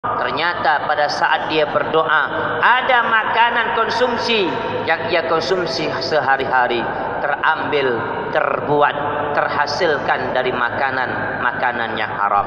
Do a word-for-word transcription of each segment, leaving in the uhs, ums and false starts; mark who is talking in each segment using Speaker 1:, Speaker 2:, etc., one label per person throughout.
Speaker 1: Ternyata pada saat dia berdoa, ada makanan konsumsi yang ia konsumsi sehari-hari terambil, terbuat, terhasilkan dari makanan-makanan yang haram.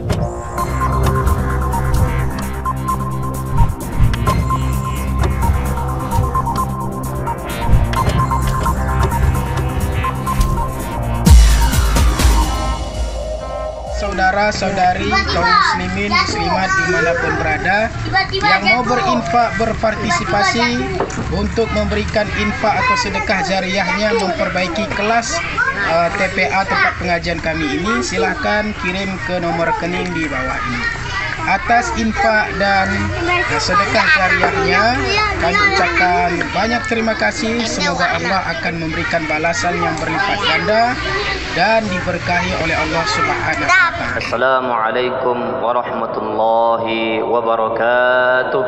Speaker 2: Saudara-saudari kaum muslimin muslimat dimanapun berada yang mau berinfak, berpartisipasi untuk memberikan infak atau sedekah jariahnya memperbaiki kelas uh, T P A tempat pengajian kami ini, silahkan kirim ke nomor rekening di bawah ini. Atas infak dan sedekah jariahnya kami ucapkan banyak terima kasih. Semoga Allah akan memberikan balasan yang berlipat ganda dan diberkahi oleh Allah Subhanahu wa taala.
Speaker 1: Assalamualaikum warahmatullahi wabarakatuh.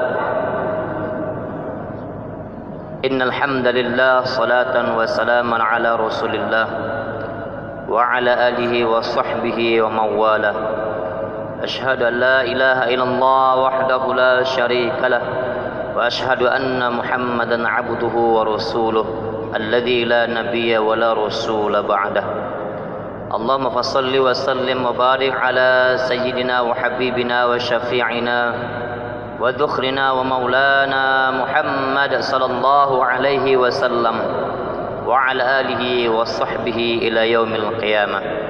Speaker 1: Innal hamdalillah salatan wa salaman ala Rasulillah wa ala alihi wa sahbihi wa mawala. Ashhadu an la ilaha illallah wahdahu la syarika lah wa ashhadu anna Muhammadan abduhu wa rasuluh alladzi la nabiyya wa la rasula ba'dah. Allahumma fassalli wa sallim wa barik ala sayyidina wa habibina wa syafi'ina wa dhukhrina wa maulana Muhammad sallallahu alaihi wasallam wa ala alihi wa sahbihi ila yaumil qiyamah.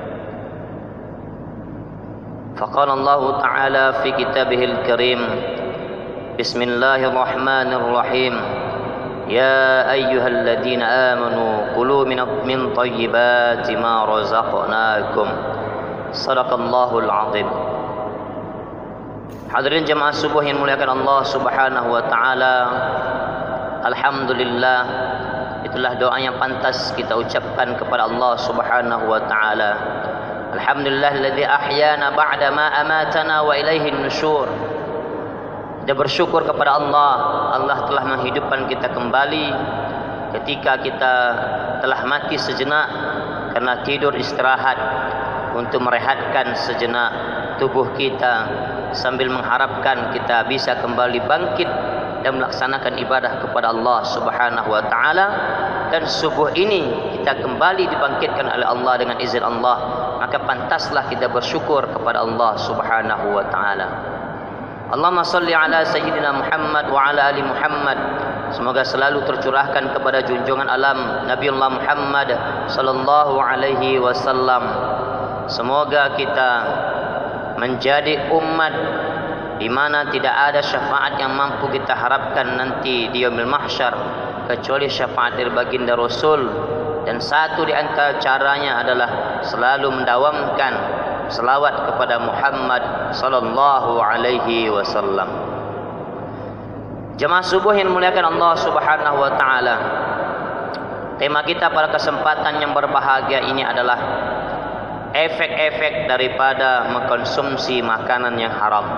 Speaker 1: فقال الله تعالى في كتابه الكريم بسم الله الرحمن الرحيم يا أيها الذين آمنوا كلوا من طيبات ما رزقناكم صدق الله العظيم. Hadirin jemaah subuh yang muliakan Allah Subhanahu wa taala, alhamdulillah, itulah doa yang pantas kita ucapkan kepada Allah Subhanahu wa taala. Alhamdulillahilladzi ahyana ba'da ma amatana wa ilaihi nusyur. Kita bersyukur kepada Allah, Allah telah menghidupkan kita kembali ketika kita telah mati sejenak karena tidur istirahat, untuk merehatkan sejenak tubuh kita sambil mengharapkan kita bisa kembali bangkit dan melaksanakan ibadah kepada Allah Subhanahu wa taala. Dan subuh ini kita kembali dibangkitkan oleh Allah dengan izin Allah, maka pantaslah kita bersyukur kepada Allah Subhanahu wa taala. Allahumma salli ala sayyidina Muhammad wa ala ali Muhammad. Semoga selalu tercurahkan kepada junjungan alam Nabiullah Muhammad sallallahu alaihi wasallam. Semoga kita menjadi umat di mana tidak ada syafaat yang mampu kita harapkan nanti di yaumil mahsyar kecuali syafaat dari baginda Rasul. Dan satu di antara caranya adalah selalu mendawamkan selawat kepada Muhammad sallallahu alaihi wasallam. Jemaah subuh yang dimuliakan Allah Subhanahu wa taala, tema kita pada kesempatan yang berbahagia ini adalah efek-efek daripada mengkonsumsi makanan yang haram.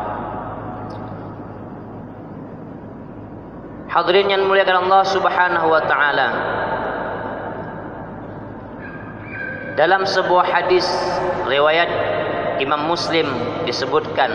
Speaker 1: Hadirin yang dimuliakan Allah Subhanahu wa taala, dalam sebuah hadis riwayat Imam Muslim disebutkan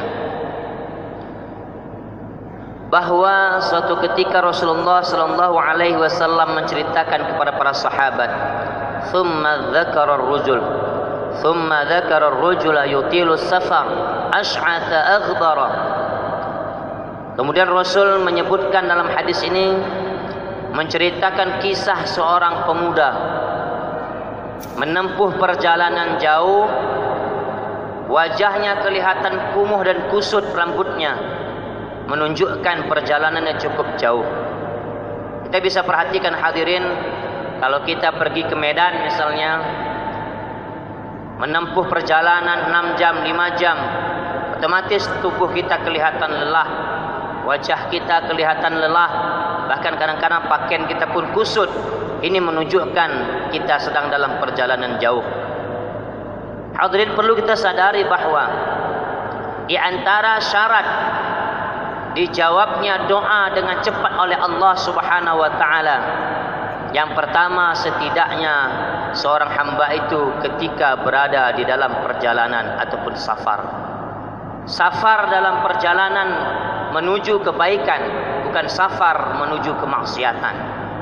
Speaker 1: bahwa suatu ketika Rasulullah sallallahu alaihi wasallam menceritakan kepada para sahabat, "Tsumma dzakara ar-rajul, tsumma dzakara ar-rajula yutilu as-safar, ash'atha aghdara." Kemudian Rasul menyebutkan dalam hadis ini, menceritakan kisah seorang pemuda menempuh perjalanan jauh, wajahnya kelihatan kumuh dan kusut rambutnya, menunjukkan perjalanannya cukup jauh. Kita bisa perhatikan hadirin, kalau kita pergi ke Medan misalnya, menempuh perjalanan enam jam, lima jam, otomatis tubuh kita kelihatan lelah, wajah kita kelihatan lelah, bahkan kadang-kadang pakaian kita pun kusut. Ini menunjukkan kita sedang dalam perjalanan jauh. Hadirin, perlu kita sadari bahwa di antara syarat dijawabnya doa dengan cepat oleh Allah Subhanahu wa taala, yang pertama, setidaknya seorang hamba itu ketika berada di dalam perjalanan ataupun safar, Safar dalam perjalanan menuju kebaikan, bukan safar menuju kemaksiatan.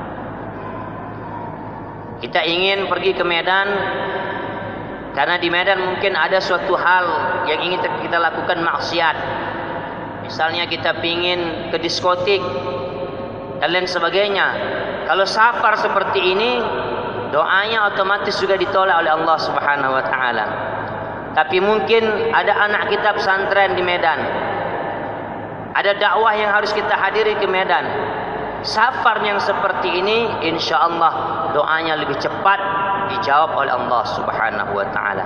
Speaker 1: Kita ingin pergi ke Medan karena di Medan mungkin ada suatu hal yang ingin kita lakukan maksiat. Misalnya kita ingin ke diskotik dan lain sebagainya. Kalau safar seperti ini, doanya otomatis juga ditolak oleh Allah Subhanahu wa taala. Tapi mungkin ada anak kita pesantren di Medan, ada dakwah yang harus kita hadiri ke Medan. Safar yang seperti ini, insya Allah doanya lebih cepat dijawab oleh Allah Subhanahu wa taala.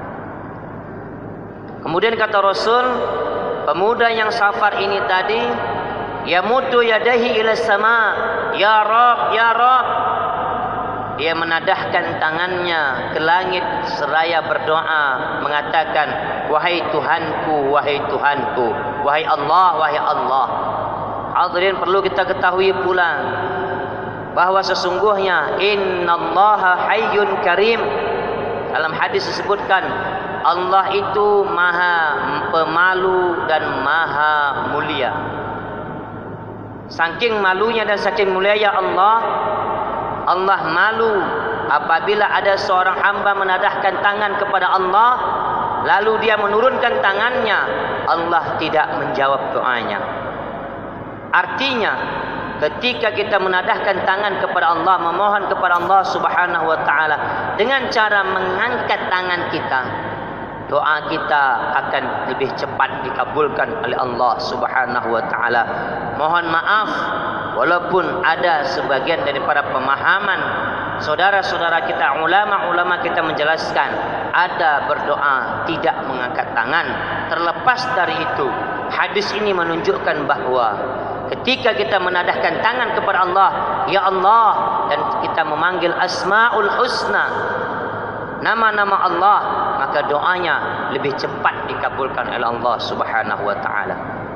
Speaker 1: Kemudian kata Rasul, pemuda yang safar ini tadi, yamutu yadahi ila sama, ya Rab, ya Rab. Dia menadahkan tangannya ke langit seraya berdoa, mengatakan, wahai Tuhanku, wahai Tuhanku, wahai Allah, wahai Allah. Hadirin, perlu kita ketahui pula bahawa sesungguhnya innallaha hayyun karim. Dalam hadis disebutkan Allah itu maha pemalu dan maha mulia. Saking malunya dan saking mulianya Allah, Allah malu apabila ada seorang hamba menadahkan tangan kepada Allah, lalu dia menurunkan tangannya, Allah tidak menjawab doanya. Artinya, ketika kita menadahkan tangan kepada Allah, memohon kepada Allah Subhanahu wa taala dengan cara mengangkat tangan kita, doa kita akan lebih cepat dikabulkan oleh Allah Subhanahu wa taala. Mohon maaf walaupun ada sebagian daripada pemahaman saudara-saudara kita, ulama-ulama kita menjelaskan ada berdoa tidak mengangkat tangan. Terlepas dari itu, hadis ini menunjukkan bahawa ketika kita menadahkan tangan kepada Allah, ya Allah, dan kita memanggil Asmaul Husna, nama-nama Allah, maka doanya lebih cepat dikabulkan oleh Allah Subhanahu wa taala.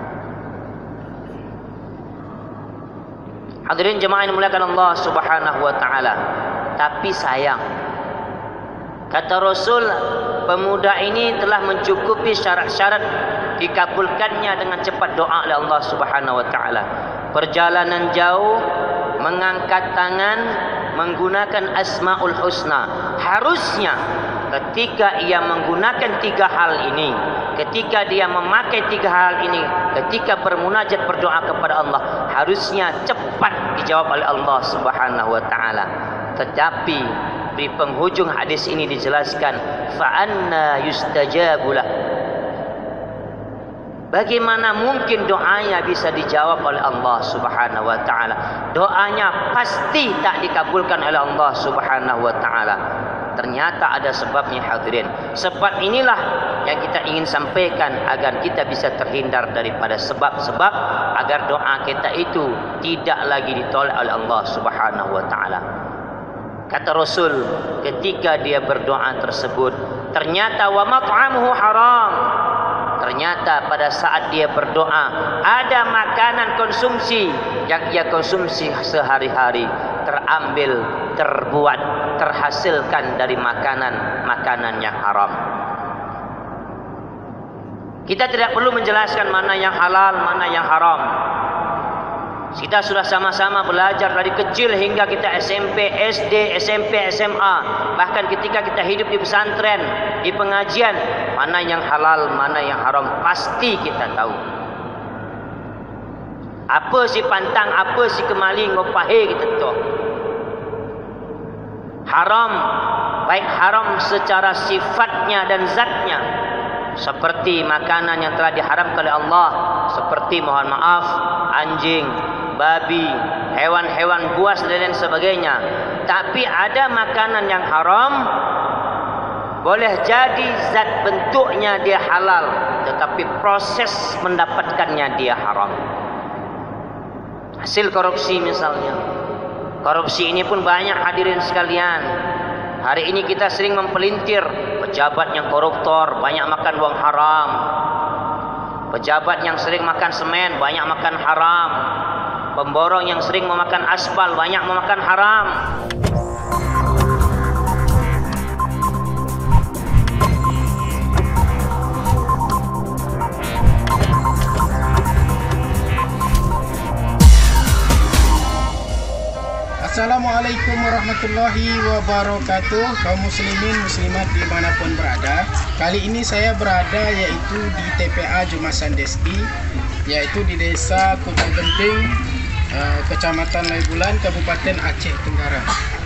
Speaker 1: Hadirin jemaah yang dimuliakan Allah Subhanahu wa taala. Tapi sayang, kata Rasul, pemuda ini telah mencukupi syarat-syarat dikabulkannya dengan cepat doa oleh Allah Subhanahu wa taala. Perjalanan jauh, mengangkat tangan, menggunakan Asmaul Husna. Harusnya ketika ia menggunakan tiga hal ini, ketika dia memakai tiga hal ini, ketika bermunajat berdoa kepada Allah, harusnya cepat dijawab oleh Allah Subhanahu wa taala. Tetapi di penghujung hadis ini dijelaskan, fa anna yustajabulah. Bagaimana mungkin doanya bisa dijawab oleh Allah Subhanahu wa taala? Doanya pasti tak dikabulkan oleh Allah Subhanahu wa taala. Ternyata ada sebabnya, hadirin. Sebab inilah yang kita ingin sampaikan agar kita bisa terhindar daripada sebab-sebab agar doa kita itu tidak lagi ditolak oleh Allah Subhanahu wa taala. Kata Rasul, ketika dia berdoa tersebut, ternyata wa mat'amuhu haram. Ternyata pada saat dia berdoa, ada makanan konsumsi yang ia konsumsi sehari-hari terambil, terbuat, terhasilkan dari makanan-makanan yang haram. Kita tidak perlu menjelaskan mana yang halal, mana yang haram. Kita sudah sama-sama belajar dari kecil hingga kita S M P, S D, S M P, S M A. Bahkan ketika kita hidup di pesantren, di pengajian, mana yang halal, mana yang haram, pasti kita tahu. Apa si pantang, apa si kemaling, ngopahe kita tahu. Haram, baik haram secara sifatnya dan zatnya, seperti makanan yang telah diharamkan oleh Allah, seperti mohon maaf anjing, babi, hewan-hewan buas dan lain sebagainya. Tapi ada makanan yang haram, boleh jadi zat bentuknya dia halal, tetapi proses mendapatkannya dia haram. Hasil korupsi misalnya. Korupsi ini pun banyak, hadirin sekalian. Hari ini kita sering mempelintir pejabat yang koruptor banyak makan uang haram. Pejabat yang sering makan semen banyak makan haram. Pemborong yang sering memakan aspal banyak memakan haram.
Speaker 2: Assalamualaikum warahmatullahi wabarakatuh, kaum muslimin muslimat dimanapun berada. Kali ini saya berada yaitu di T P A Jumasan Deski, yaitu di Desa Kutu Genting, Kecamatan Laibulan, Kabupaten Aceh Tenggara.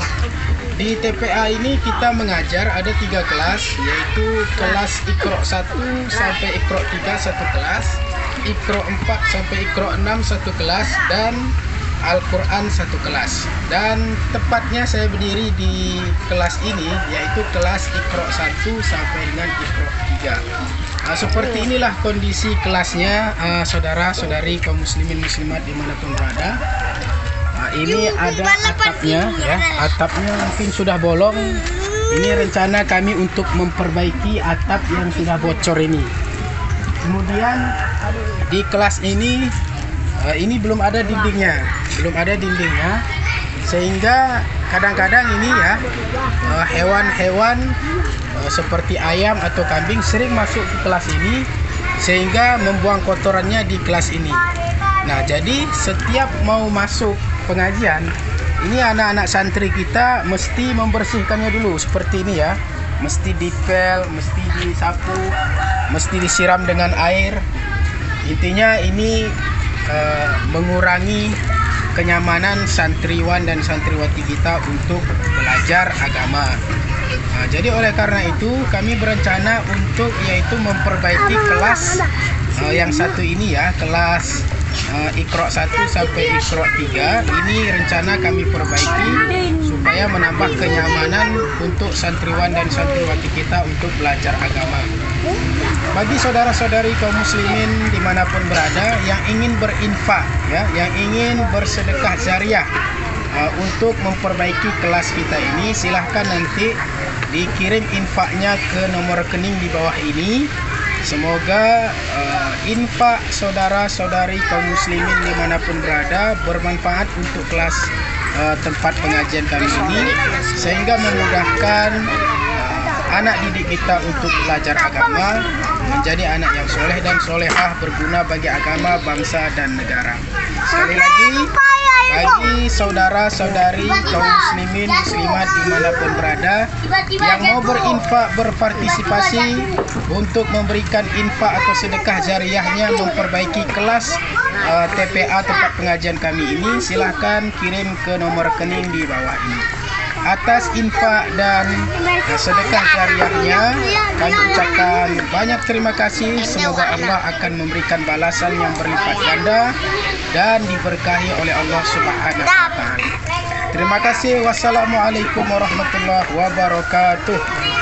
Speaker 2: Di T P A ini kita mengajar ada tiga kelas, yaitu kelas Iqra satu sampai Iqra tiga satu kelas, Iqra empat sampai Iqra enam satu kelas, dan Al-Quran satu kelas. Dan tepatnya saya berdiri di kelas ini, yaitu kelas Iqra satu sampai dengan Iqra tiga. Nah, seperti inilah kondisi kelasnya, uh, saudara-saudari kaum muslimin muslimat dimanapun berada. Nah, ini ada atapnya, ya. Atapnya mungkin sudah bolong. Ini rencana kami untuk memperbaiki atap yang sudah bocor ini. Kemudian di kelas ini, uh, ini belum ada dindingnya, belum ada dindingnya, sehingga kadang-kadang ini ya hewan-hewan uh, uh, seperti ayam atau kambing sering masuk ke kelas ini, sehingga membuang kotorannya di kelas ini. Nah, jadi setiap mau masuk pengajian, ini anak-anak santri kita mesti membersihkannya dulu seperti ini ya. Mesti dipel, mesti disapu, mesti disiram dengan air. Intinya ini uh, mengurangi kenyamanan santriwan dan santriwati kita untuk belajar agama. Nah, jadi oleh karena itu kami berencana untuk yaitu memperbaiki kelas uh, yang satu ini ya, kelas uh, Iqra satu sampai Iqra tiga. Ini rencana kami perbaiki supaya menambah kenyamanan untuk santriwan dan santriwati kita untuk belajar agama. Bagi saudara-saudari kaum muslimin dimanapun berada yang ingin berinfak ya, yang ingin bersedekah jariah uh, untuk memperbaiki kelas kita ini, silahkan nanti dikirim infaknya ke nomor rekening di bawah ini. Semoga uh, infak saudara-saudari kaum muslimin dimanapun berada bermanfaat untuk kelas uh, tempat pengajian kami ini, sehingga memudahkan anak didik kita untuk belajar agama, menjadi anak yang soleh dan solehah, berguna bagi agama, bangsa, dan negara. Sekali lagi, bagi saudara-saudari kaum muslimin muslimat dimanapun berada yang mau berinfak, berpartisipasi untuk memberikan infak atau sedekah jariahnya memperbaiki kelas uh, T P A tempat pengajian kami ini, silahkan kirim ke nomor rekening di bawah ini. Atas infak dan sedekah jariahnya kami ucapkan banyak terima kasih. Semoga Allah akan memberikan balasan yang berlipat ganda dan diberkahi oleh Allah Subhanahu wa taala. Terima kasih. Wassalamualaikum warahmatullahi wabarakatuh.